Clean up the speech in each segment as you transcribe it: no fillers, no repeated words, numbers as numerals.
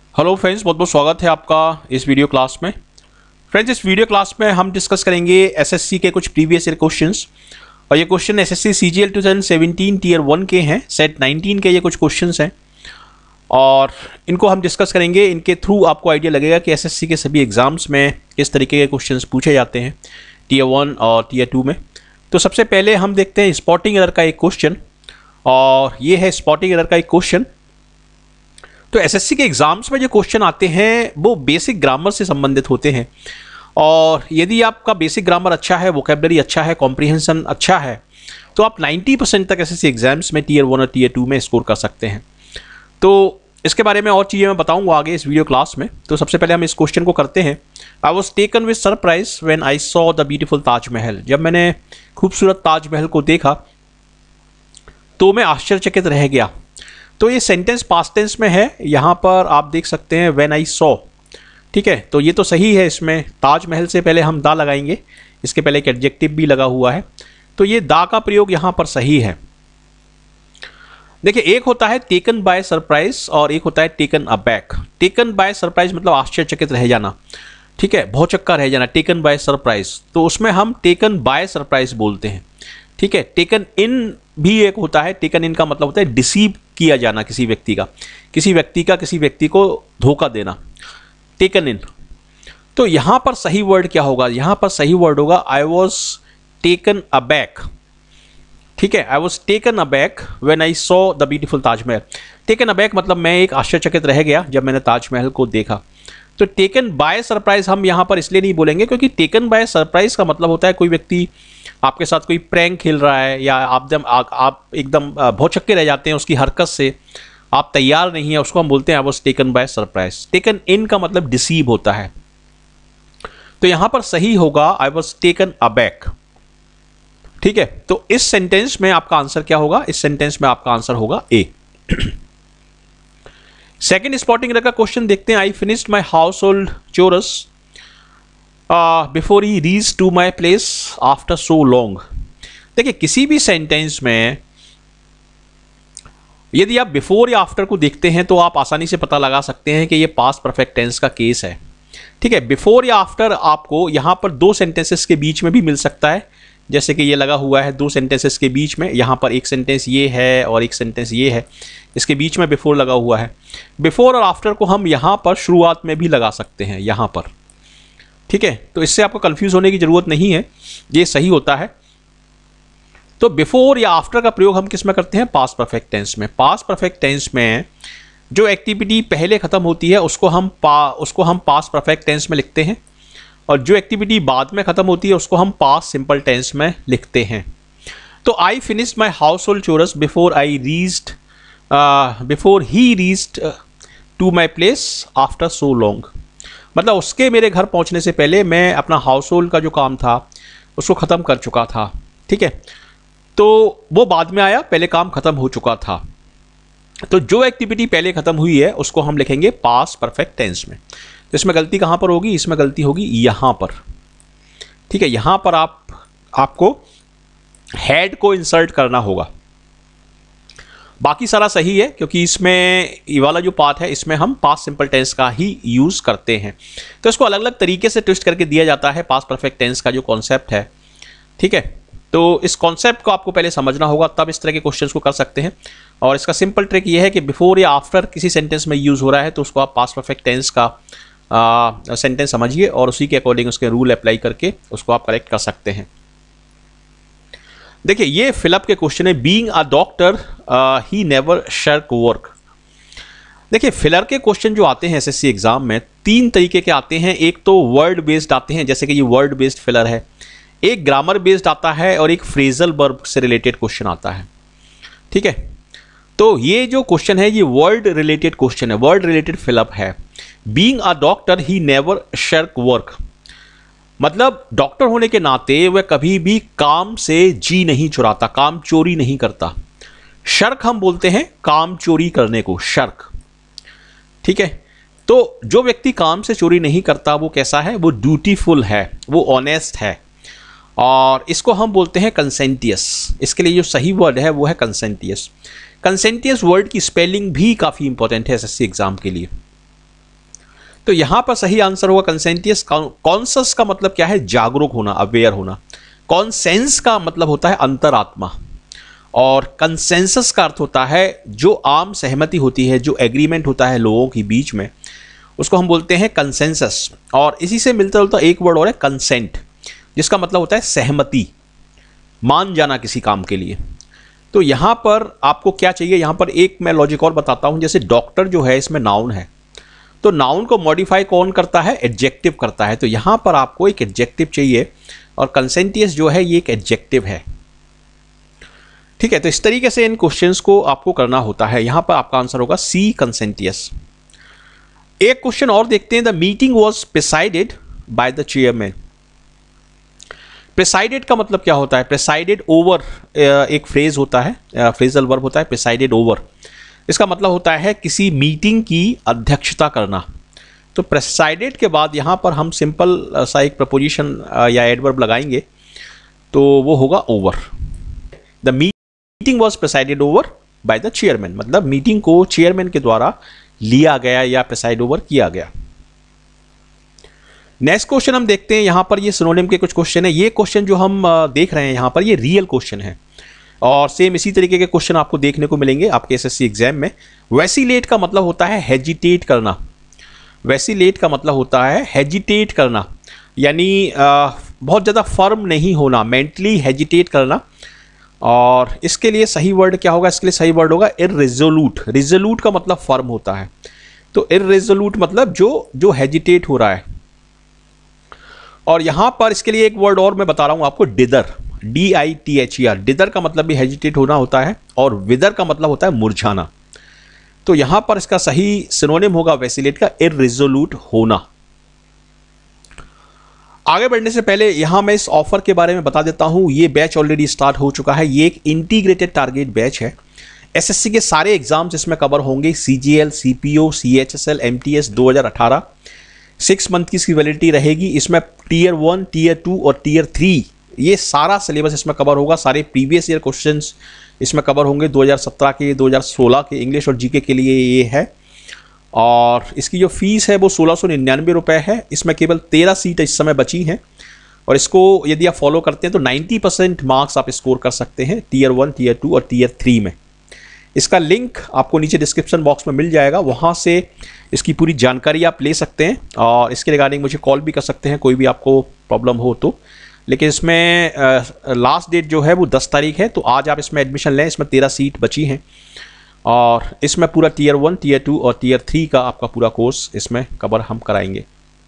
Hello friends, बहुत बहुत स्वागत है आपका इस वीडियो क्लास में। फ्रेंड्स, इस वीडियो क्लास में हम डिस्कस करेंगे एसएससी के कुछ प्रीवियस ईयर क्वेश्चंस। और ये क्वेश्चन एसएससी सीजीएल 2017 टीयर 1 के हैं, सेट 19 के ये कुछ क्वेश्चंस हैं और इनको हम डिस्कस करेंगे। इनके थ्रू आपको आइडिया लगेगा कि एसएससी के सभी एग्जाम्स में किस तरीके के क्वेश्चंस पूछे जाते हैं टीयर 1 और टीयर 2 में। तो सबसे पहले हम देखते हैं स्पॉटिंग एरर का एक क्वेश्चन, और ये है स्पॉटिंग एरर का एक क्वेश्चन। तो एसएससी के एग्जाम्स में जो क्वेश्चन आते हैं वो बेसिक ग्रामर से संबंधित होते हैं, और यदि आपका बेसिक ग्रामर अच्छा है, वोकैबुलरी अच्छा है, कॉम्प्रिहेंशन अच्छा है, तो आप 90% तक एसएससी एग्जाम्स में टीयर 1 और टीयर 2 में स्कोर कर सकते हैं। तो इसके बारे में और चीज़ें मैं बताऊंगा आगे इस वीडियो क्लास में। तो सबसे पहले हम इस क्वेश्चन को करते हैं। I was taken with surprise when I saw the beautiful Taj Mahal. जब मैंने खूबसूरत ताजमहल को देखा तो मैं आश्चर्यचकित रह गया। तो ये सेंटेंस पास्ट टेंस में है, यहाँ पर आप देख सकते हैं व्हेन आई सॉ। ठीक है, तो ये तो सही है। इसमें ताजमहल से पहले हम दा लगाएंगे, इसके पहले एक एडजेक्टिव भी लगा हुआ है, तो ये दा का प्रयोग यहाँ पर सही है। देखिए, एक होता है टेकन बाय सरप्राइज और एक होता है taken aback. Taken by surprise मतलब आश्चर्यचकित रह जाना, ठीक है, भौचक्का रह जाना। टेकन बाय सरप्राइज, तो उसमें हम टेकन बाय सरप्राइज बोलते हैं। ठीक है, टेकन इन भी एक होता है। टेकन इन का मतलब होता है डिसीव किया जाना, किसी व्यक्ति को धोखा देना, टेकन इन। तो यहां पर सही वर्ड क्या होगा? यहां पर सही वर्ड होगा आई वॉज टेकन अबैक। ठीक है, I was taken aback when I saw the beautiful Taj Mahal. Taken aback मतलब मैं एक आश्चर्यचकित रह गया जब मैंने ताजमहल को देखा। तो टेकन बाय सरप्राइज हम यहां पर इसलिए नहीं बोलेंगे क्योंकि टेकन बाय सरप्राइज का मतलब होता है कोई व्यक्ति आपके साथ कोई प्रैंक खेल रहा है, या आप एकदम भौचक्के रह जाते हैं उसकी हरकत से, आप तैयार नहीं है, उसको हम बोलते हैं I was taken by surprise. Taken in का मतलब डिसीव होता है। तो यहां पर सही होगा आई वॉज टेकन अबैक। ठीक है, तो इस सेंटेंस में आपका आंसर क्या होगा? इस सेंटेंस में आपका आंसर होगा ए। सेकेंड स्पॉटिंग एरर का क्वेश्चन देखते हैं। I finished my household chores before he reach to my place after so long. देखिए, किसी भी सेंटेंस में यदि आप बिफोर या आफ्टर को देखते हैं तो आप आसानी से पता लगा सकते हैं कि ये पास्ट परफेक्ट टेंस का केस है। ठीक है, बिफोर या आफ्टर आपको यहां पर दो सेंटेंसेस के बीच में भी मिल सकता है, जैसे कि ये लगा हुआ है दो सेंटेंसेस के बीच में। यहां पर एक सेंटेंस ये है और एक सेंटेंस ये है, इसके बीच में बिफोर लगा हुआ है। बिफोर और आफ्टर को हम यहां पर शुरुआत में भी लगा सकते हैं, यहां पर। ठीक है, तो इससे आपको कंफ्यूज होने की जरूरत नहीं है, ये सही होता है। तो बिफोर या आफ्टर का प्रयोग हम किस में करते हैं? पास्ट परफेक्ट टेंस में। पास्ट परफेक्ट टेंस में जो एक्टिविटी पहले खत्म होती है उसको हम पास्ट परफेक्ट टेंस में लिखते हैं, और जो एक्टिविटी बाद में खत्म होती है उसको हम पास्ट सिंपल टेंस में लिखते हैं। तो I finished my household chores before he reached to my place after so long. मतलब उसके मेरे घर पहुंचने से पहले मैं अपना हाउस होल्ड का जो काम था उसको ख़त्म कर चुका था। ठीक है, तो वो बाद में आया, पहले काम ख़त्म हो चुका था। तो जो एक्टिविटी पहले ख़त्म हुई है उसको हम लिखेंगे पास्ट परफेक्ट टेंस में। तो इसमें गलती कहाँ पर होगी? इसमें गलती होगी यहाँ पर। ठीक है, यहाँ पर आपको हैड को इंसर्ट करना होगा। बाकी सारा सही है क्योंकि इसमें ये वाला जो पार्ट है इसमें हम पास्ट सिंपल टेंस का ही यूज़ करते हैं। तो इसको अलग अलग तरीके से ट्विस्ट करके दिया जाता है पास्ट परफेक्ट टेंस का जो कॉन्सेप्ट है। ठीक है, तो इस कॉन्सेप्ट को आपको पहले समझना होगा, तब इस तरह के क्वेश्चंस को कर सकते हैं। और इसका सिंपल ट्रिक ये है कि बिफोर या आफ्टर किसी सेंटेंस में यूज़ हो रहा है तो उसको आप पास्ट परफेक्ट टेंस का सेंटेंस समझिए और उसी के अकॉर्डिंग उसके रूल अप्लाई करके उसको आप करेक्ट कर सकते हैं। देखिए, ये फिलअप के क्वेश्चन है। Being a doctor he never shirk work. देखिए, फिलर के क्वेश्चन जो आते हैं एसएससी एग्जाम में तीन तरीके के आते हैं। एक तो वर्ड बेस्ड आते हैं, जैसे कि ये वर्ड बेस्ड फिलर है। एक ग्रामर बेस्ड आता है और एक फ्रेजल वर्ब से रिलेटेड क्वेश्चन आता है। ठीक है, तो ये जो क्वेश्चन है ये वर्ड रिलेटेड क्वेश्चन है, वर्ड रिलेटेड फिलअप है। Being a doctor he never shirk work मतलब डॉक्टर होने के नाते वह कभी भी काम से जी नहीं चुराता, काम चोरी नहीं करता। शर्क हम बोलते हैं काम चोरी करने को, शर्क। ठीक है, तो जो व्यक्ति काम से चोरी नहीं करता वो कैसा है? वो ड्यूटीफुल है, वो ऑनेस्ट है, और इसको हम बोलते हैं कंसेंटियस। इसके लिए जो सही वर्ड है वो है कंसेंटियस। कंसेंटियस वर्ड की स्पेलिंग भी काफ़ी इंपॉर्टेंट है एसएससी एग्जाम के लिए। तो यहां पर सही आंसर होगा कंसेंटियस। कॉन्सस का मतलब क्या है? जागरूक होना, अवेयर होना। कॉन्सेंस का मतलब होता है अंतरात्मा, और कंसेंसस का अर्थ होता है जो आम सहमति होती है, जो एग्रीमेंट होता है लोगों के बीच में, उसको हम बोलते हैं कंसेंसस। और इसी से मिलता जुलता एक वर्ड और है कंसेंट, जिसका मतलब होता है सहमति, मान जाना किसी काम के लिए। तो यहां पर आपको क्या चाहिए? यहां पर एक मैं लॉजिक और बताता हूं। जैसे डॉक्टर जो है इसमें नाउन है, तो नाउन को मॉडिफाई कौन करता है? एडजेक्टिव करता है। तो यहां पर आपको एक एडजेक्टिव चाहिए, और कंसेंटियस जो है ये एक एडजेक्टिव है। ठीक है, तो इस तरीके से इन क्वेश्चंस को आपको करना होता है। यहां पर आपका आंसर होगा सी, कंसेंटियस। एक क्वेश्चन और देखते हैं। The meeting was presided by the chairman. Presided का मतलब क्या होता है? प्रिसाइडेड ओवर एक फ्रेज होता है, फ्रेजल वर्ब होता है प्रिसाइडेड ओवर। इसका मतलब होता है किसी मीटिंग की अध्यक्षता करना। तो प्रिसाइडेड के बाद यहां पर हम सिंपल सा एक प्रपोजिशन या एडवर्ब लगाएंगे, तो वो होगा over. The meeting was presided over by the chairman, मतलब मीटिंग को चेयरमैन के द्वारा लिया गया या प्रिसाइड ओवर किया गया। नेक्स्ट क्वेश्चन हम देखते हैं। यहां पर ये सिनोनिम के कुछ क्वेश्चन है। ये क्वेश्चन जो हम देख रहे हैं यहां पर, ये रियल क्वेश्चन है, और सेम इसी तरीके के क्वेश्चन आपको देखने को मिलेंगे आपके एसएससी एग्जाम में। वैसिलेट का मतलब होता है हेजिटेट करना। वैसिलेट का मतलब होता है हेजिटेट करना, यानी बहुत ज़्यादा फर्म नहीं होना, मेंटली हेजिटेट करना। और इसके लिए सही वर्ड क्या होगा? इसके लिए सही वर्ड होगा इर्रेज़ोल्यूट। रिजोल्यूट का मतलब फर्म होता है, तो इर्रेज़ोल्यूट मतलब जो हेजिटेट हो रहा है। और यहां पर इसके लिए एक वर्ड और मैं बता रहा हूं आपको, डिदर, DITHER। डिदर का मतलब भी हेजिटेट होना होता है, और विदर का मतलब होता है मुरझाना। तो यहां पर इसका सही सिनोनिम होगा वैसिलेट का इर्रेज़ोल्यूट होना। आगे बढ़ने से पहले यहां मैं इस ऑफर के बारे में बता देता हूं। ये बैच ऑलरेडी स्टार्ट हो चुका है। ये एक इंटीग्रेटेड टारगेट बैच है। एसएससी के सारे एग्जाम्स इसमें कवर होंगे, CGL, CPO, CHSL, MTS 2018। 6 month की इसकी वैलिडिटी रहेगी। इसमें Tier 1, Tier 2 और Tier 3 ये सारा सिलेबस इसमें कवर होगा। सारे प्रीवियस ईयर क्वेश्चंस इसमें कवर होंगे, 2017 के, 2016 के इंग्लिश और जीके के लिए ये है। और इसकी जो फीस है वो 1699 रुपये है। इसमें केवल 13 सीट इस समय बची हैं, और इसको यदि आप फॉलो करते हैं तो 90% मार्क्स आप स्कोर कर सकते हैं Tier 1, Tier 2 और Tier 3 में। इसका लिंक आपको नीचे डिस्क्रिप्शन बॉक्स में मिल जाएगा, वहाँ से इसकी पूरी जानकारी आप ले सकते हैं, और इसके रिगार्डिंग मुझे कॉल भी कर सकते हैं कोई भी आपको प्रॉब्लम हो तो। लेकिन इसमें लास्ट डेट जो है वो 10 तारीख है, तो आज आप इसमें एडमिशन लें। इसमें 13 सीट बची हैं, और इसमें पूरा Tier 1, Tier 2 और Tier 3 का आपका पूरा कोर्स इसमें कवर हम कराएंगे।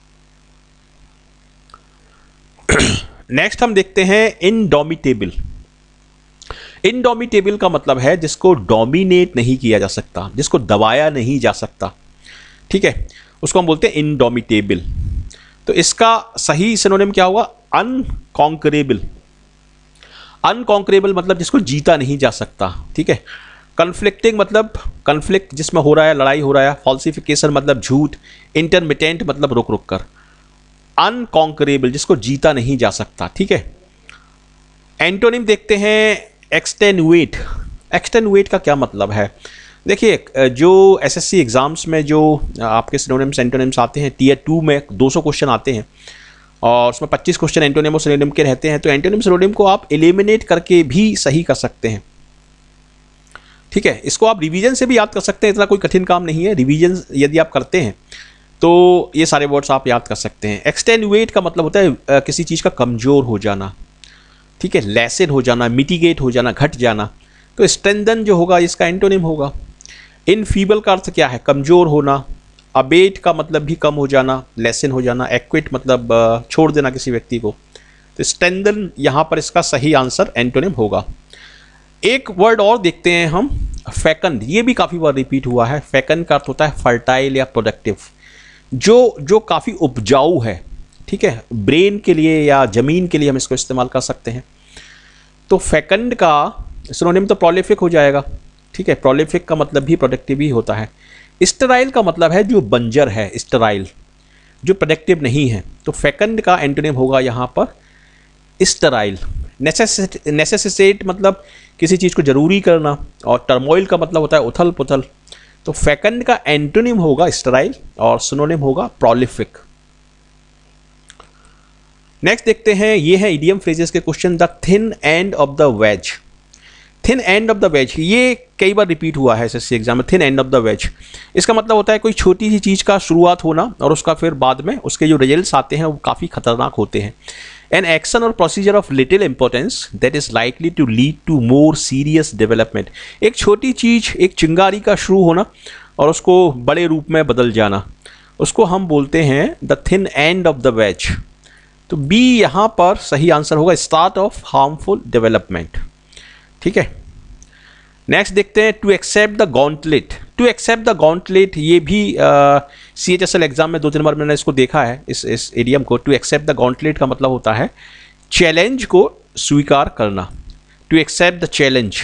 नेक्स्ट हम देखते हैं इनडोमिटेबल। इनडोमिटेबल का मतलब है जिसको डोमिनेट नहीं किया जा सकता, जिसको दबाया नहीं जा सकता। ठीक है, उसको हम बोलते हैं इनडोमिटेबल। तो इसका सही सिनोनिम क्या होगा? अनकॉन्करेबल। अनकॉन्करेबल मतलब जिसको जीता नहीं जा सकता। ठीक है, कन्फ्लिक्टिंग मतलब कन्फ्लिक्ट जिसमें हो रहा है, लड़ाई हो रहा है। फॉल्सिफिकेशन मतलब झूठ। इंटरमिटेंट मतलब रुक रुक कर। अनकॉन्करेबल जिसको जीता नहीं जा सकता। ठीक है, एंटोनिम देखते हैं एक्सटेनुएट। एक्सटेनुएट का क्या मतलब है? देखिए, जो एसएससी एग्जाम्स में जो आपके सिनोनिम्स एंटोनिम्स आते हैं, Tier 2 में 200 क्वेश्चन आते हैं, और उसमें 25 क्वेश्चन एंटोनिम और सिनोनिम के रहते हैं। तो एंटोनिम सिनोनिम को आप एलिमिनेट करके भी सही कर सकते हैं। ठीक है, इसको आप रिवीजन से भी याद कर सकते हैं, इतना कोई कठिन काम नहीं है। रिवीजन यदि आप करते हैं तो ये सारे वर्ड्स आप याद कर सकते हैं। एक्सटेनुएट का मतलब होता है किसी चीज़ का कमज़ोर हो जाना। ठीक है, लेसन हो जाना, मिटिगेट हो जाना, घट जाना। तो स्ट्रेंथन जो होगा इसका एंटोनिम होगा। इनफीबल का अर्थ क्या है? कमज़ोर होना। अबेट का मतलब भी कम हो जाना, लेसन हो जाना। एक्विट मतलब छोड़ देना किसी व्यक्ति को। तो स्ट्रेंथन यहाँ पर इसका सही आंसर एंटोनिम होगा। एक वर्ड और देखते हैं हम, फेकंड। ये भी काफ़ी बार रिपीट हुआ है। फेकंड का अर्थ होता है फर्टाइल या प्रोडक्टिव, जो काफ़ी उपजाऊ है। ठीक है, ब्रेन के लिए या ज़मीन के लिए हम इसको इस्तेमाल कर सकते हैं। तो फेकंड का सिनोनिम तो प्रोलिफिक हो जाएगा। ठीक है, प्रोलिफिक का मतलब भी प्रोडक्टिव ही होता है। स्टेराइल का मतलब है जो बंजर है, स्टेराइल जो प्रोडक्टिव नहीं है। तो फेकंड का एंटोनिम होगा यहाँ पर स्टेराइल। नेसेसिटेट मतलब किसी चीज़ को ज़रूरी करना, और टर्मोइल का मतलब होता है उथल पुथल। तो फेकंड का एंटोनिम होगा स्टेराइल और सिनोनिम होगा प्रोलिफिक। नेक्स्ट देखते हैं, ये है इडियम फ्रेजेस के question. The thin end of the wedge, thin end of the wedge, ये कई बार रिपीट हुआ है एसएससी एग्जाम में। थिन एंड ऑफ द वेज, इसका मतलब होता है कोई छोटी सी चीज़ का शुरुआत होना और उसका फिर बाद में उसके जो रिजल्ट्स आते हैं वो काफ़ी खतरनाक होते हैं। एन एक्शन और procedure of little importance that is likely to lead to more serious development, एक छोटी चीज़, एक चिंगारी का शुरू होना और उसको बड़े रूप में बदल जाना, उसको हम बोलते हैं the thin end of the wedge. तो बी यहाँ पर सही आंसर होगा, स्टार्ट ऑफ हार्मफुल डेवलपमेंट। ठीक है, नेक्स्ट देखते हैं, to accept the gauntlet. To accept the gauntlet, ये भी CHSL एग्जाम में 2-3 बार मैंने इसको देखा है, इस इडियम को। टू एक्सेप्ट द गॉन्टलेट का मतलब होता है चैलेंज को स्वीकार करना, to accept the challenge.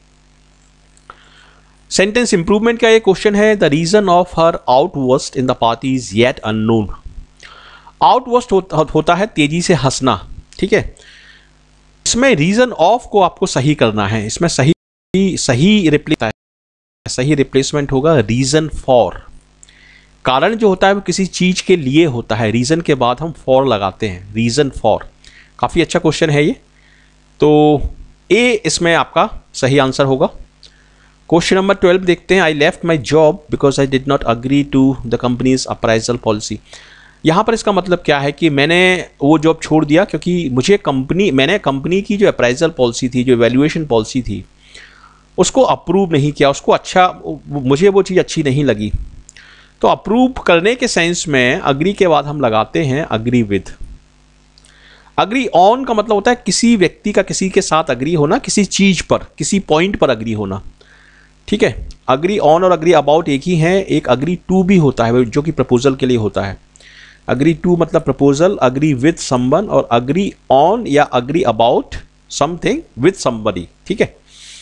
Sentence improvement का ये क्वेश्चन है, the reason of her outburst in the party is yet unknown. Outburst होता है तेजी से हंसना। ठीक है, इसमें रीजन ऑफ को आपको सही करना है, इसमें सही रिप्लेसमेंट होगा रीजन फॉर। कारण जो होता है वो किसी चीज के लिए होता है, रीजन के बाद हम फॉर लगाते हैं, रीजन फॉर। काफी अच्छा क्वेश्चन है ये, तो ए इसमें आपका सही आंसर होगा। क्वेश्चन नंबर 12 देखते हैं, I left my job because I did not agree to the company's appraisal policy. यहाँ पर इसका मतलब क्या है कि मैंने वो जॉब छोड़ दिया क्योंकि मैंने कंपनी की जो अप्राइजल पॉलिसी थी, जो वैल्यूएशन पॉलिसी थी, उसको अप्रूव नहीं किया, मुझे वो चीज़ अच्छी नहीं लगी। तो अप्रूव करने के सेंस में अग्री के बाद हम लगाते हैं अग्री विद। अग्री ऑन का मतलब होता है किसी व्यक्ति का किसी के साथ अग्री होना, किसी चीज़ पर, किसी पॉइंट पर अग्री होना। ठीक है, अग्री ऑन और अग्री अबाउट एक ही है। एक अग्री टू भी होता है जो कि प्रपोजल के लिए होता है। अग्री टू मतलब प्रपोजल, अग्री विद समवन, और अग्री ऑन या agree about something with somebody. ठीक है,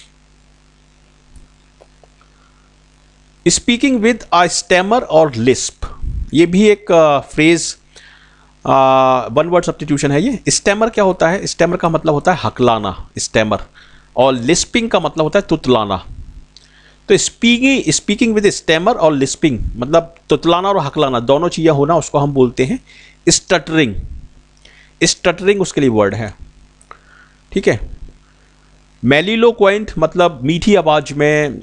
स्पीकिंग विद अ स्टैमर और लिस्प, ये भी एक फ्रेज, वन वर्ड सब्स्टिट्यूशन है ये। स्टैमर क्या होता है? स्टैमर का मतलब होता है हकलाना, स्टैमर, और लिस्पिंग का मतलब होता है तुतलाना। तो स्पीकिंग विद स्टैमर और लिस्पिंग मतलब तुतलाना और हकलाना दोनों चीज़ें होना, उसको हम बोलते हैं स्टटरिंग। स्टटरिंग उसके लिए वर्ड है। ठीक है, मेलिलोक्वेंट मतलब मीठी आवाज़ में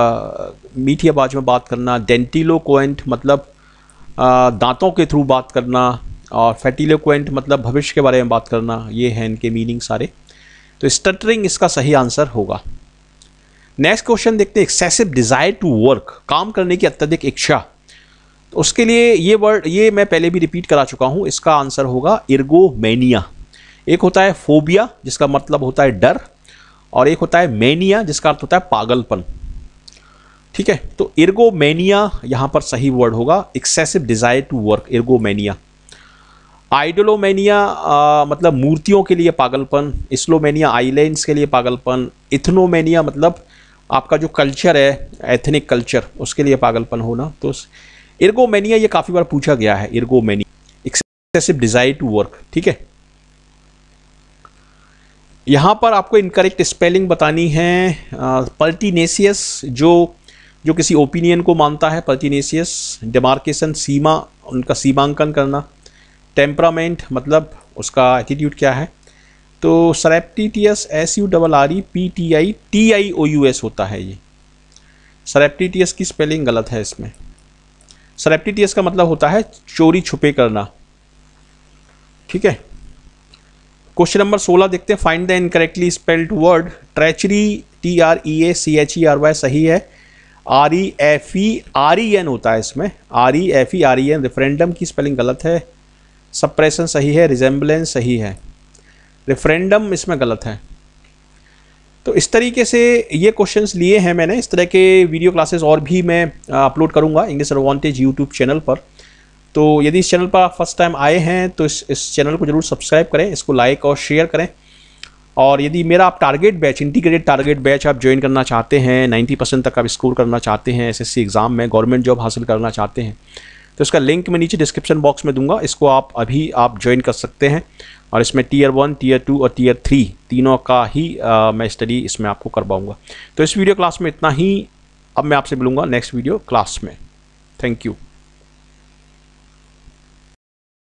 बात करना। डेंटिलोक्वेंट मतलब दांतों के थ्रू बात करना, और फैटिलोक्वेंट मतलब भविष्य के बारे में बात करना। ये हैं इनके मीनिंग सारे। तो स्टटरिंग इसका सही आंसर होगा। नेक्स्ट क्वेश्चन देखते हैं, एक्सेसिव डिजायर टू वर्क, काम करने की अत्यधिक इच्छा। तो उसके लिए ये वर्ड, ये मैं पहले भी रिपीट करा चुका हूँ, इसका आंसर होगा इर्गोमेनिया। एक होता है फोबिया जिसका मतलब होता है डर, और एक होता है मेनिया जिसका अर्थ होता है पागलपन। ठीक है, तो इर्गोमेनिया यहाँ पर सही वर्ड होगा, excessive desire to work, ergomania. Idolomania मतलब मूर्तियों के लिए पागलपन। इस्लोमेनिया आइलैंड्स के लिए पागलपन। इथनोमेनिया मतलब आपका जो कल्चर है, एथनिक कल्चर, उसके लिए पागलपन होना। तो इर्गोमेनिया ये काफ़ी बार पूछा गया है, ergomania, excessive desire to work. ठीक है, यहाँ पर आपको इनकरेक्ट स्पेलिंग बतानी है। पर्टिनेसियस जो किसी ओपिनियन को मानता है, पर्टिनेसियस। डेमार्केशन सीमा, उनका सीमांकन करना। टेम्परामेंट मतलब उसका एटीट्यूड क्या है। तो सरेप्टिटियस SURREPTI TIOUS होता है ये। सरेप्टिटियस की स्पेलिंग गलत है इसमें। सरेप्टिटियस का मतलब होता है चोरी छुपे करना। ठीक है, क्वेश्चन नंबर 16 देखते हैं, find the incorrectly spelled word. Treachery TREACHERY सही है। REFEREN होता है इसमें, REFEREN। रेफरेंडम की स्पेलिंग गलत है। सप्रेशन सही है। रिजेंबलेंस सही है। रेफरेंडम इसमें गलत है। तो इस तरीके से ये क्वेश्चंस लिए हैं मैंने। इस तरह के वीडियो क्लासेस और भी मैं अपलोड करूंगा इंग्लिश एडवांटेज यूट्यूब चैनल पर। तो यदि इस चैनल पर आप फर्स्ट टाइम आए हैं तो इस चैनल को जरूर सब्सक्राइब करें, इसको लाइक और शेयर करें। और यदि मेरा आप target batch, integrated target batch आप ज्वाइन करना चाहते हैं, 90% तक आप स्कोर करना चाहते हैं SSC एग्ज़ाम में, गवर्नमेंट जॉब हासिल करना चाहते हैं, तो इसका लिंक मैं नीचे डिस्क्रिप्शन बॉक्स में दूंगा। इसको आप ज्वाइन कर सकते हैं। और इसमें Tier 1, Tier 2 और Tier 3 तीनों का ही मैं स्टडी इसमें आपको करवाऊंगा। तो इस वीडियो क्लास में इतना ही। अब मैं आपसे मिलूंगा नेक्स्ट वीडियो क्लास में। Thank you.